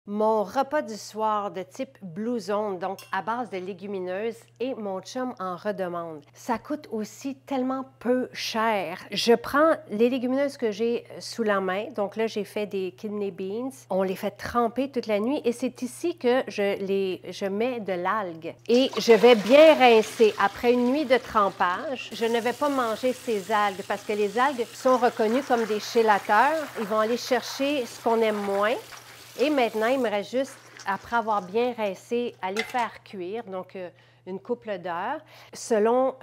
Mon repas du soir de type Blue Zone, donc à base de légumineuses, et mon chum en redemande. Ça coûte aussi tellement peu cher. Je prends les légumineuses que j'ai sous la main. Donc là, j'ai fait des kidney beans. On les fait tremper toute la nuit et c'est ici que je mets de l'algue. Et je vais bien rincer. Après une nuit de trempage, je ne vais pas manger ces algues parce que les algues sont reconnues comme des chélateurs. Ils vont aller chercher ce qu'on aime moins. Et maintenant, il me reste juste, après avoir bien rincé, à les faire cuire, donc une couple d'heures. Selon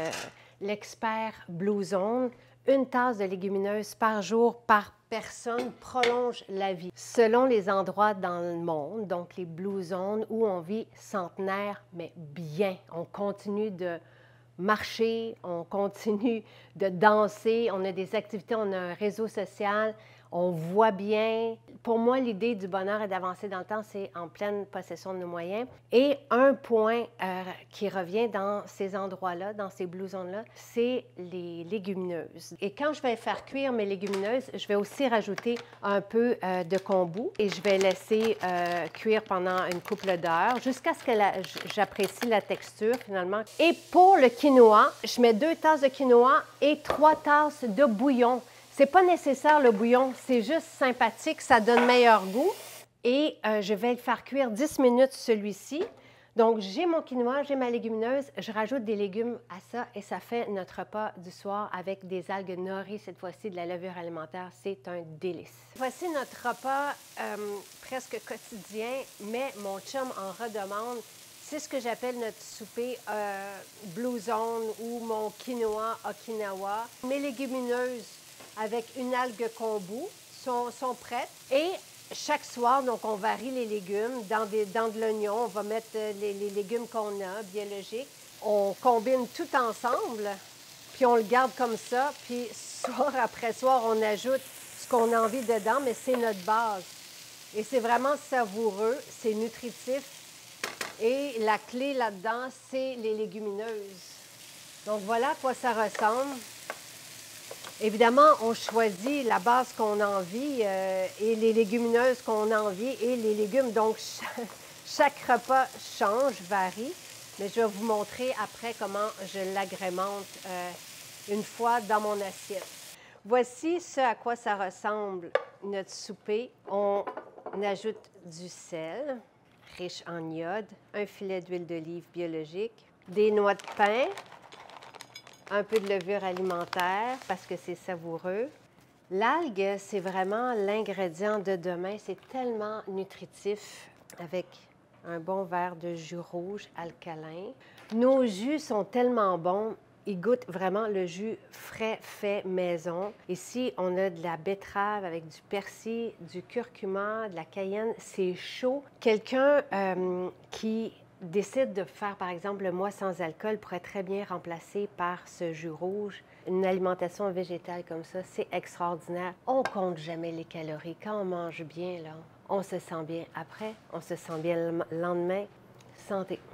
l'expert Blue Zone, une tasse de légumineuses par jour par personne prolonge la vie. Selon les endroits dans le monde, donc les Blue Zones où on vit centenaire, mais bien, on continue de marcher, on continue de danser, on a des activités, on a un réseau social, on voit bien. Pour moi, l'idée du bonheur et d'avancer dans le temps, c'est en pleine possession de nos moyens. Et un point qui revient dans ces endroits-là, dans ces Blue Zones-là, c'est les légumineuses. Et quand je vais faire cuire mes légumineuses, je vais aussi rajouter un peu de kombu et je vais laisser cuire pendant une couple d'heures jusqu'à ce que j'apprécie la texture finalement. Et pour le quinoa, je mets 2 tasses de quinoa et 3 tasses de bouillon. C'est pas nécessaire le bouillon, c'est juste sympathique, ça donne meilleur goût. Et je vais le faire cuire 10 minutes celui-ci. Donc, j'ai mon quinoa, j'ai ma légumineuse, je rajoute des légumes à ça et ça fait notre repas du soir avec des algues nori, cette fois-ci de la levure alimentaire. C'est un délice. Voici notre repas presque quotidien, mais mon chum en redemande. C'est ce que j'appelle notre souper Blue Zone ou mon quinoa Okinawa. Mes légumineuses avec une algue kombu sont prêtes. Et chaque soir, donc, on varie les légumes. Dans de l'oignon, on va mettre les légumes qu'on a, biologiques. On combine tout ensemble, puis on le garde comme ça. Puis soir après soir, on ajoute ce qu'on a envie dedans, mais c'est notre base. Et c'est vraiment savoureux, c'est nutritif. Et la clé là-dedans, c'est les légumineuses. Donc voilà à quoi ça ressemble. Évidemment, on choisit la base qu'on a envie et les légumineuses qu'on a envie et les légumes. Donc, chaque repas change, varie, mais je vais vous montrer après comment je l'agrémente une fois dans mon assiette. Voici ce à quoi ça ressemble, notre souper. On ajoute du sel, riche en iode, un filet d'huile d'olive biologique, des noix de pin, un peu de levure alimentaire parce que c'est savoureux. L'algue, c'est vraiment l'ingrédient de demain. C'est tellement nutritif avec un bon verre de jus rouge alcalin. Nos jus sont tellement bons. Ils goûtent vraiment le jus frais fait maison. Ici, on a de la betterave avec du persil, du curcuma, de la cayenne. C'est chaud. Quelqu'un qui décide de faire, par exemple, le mois sans alcool pourrait très bien remplacer par ce jus rouge. Une alimentation végétale comme ça, c'est extraordinaire. On compte jamais les calories. Quand on mange bien, là, on se sent bien après, on se sent bien le lendemain. Santé!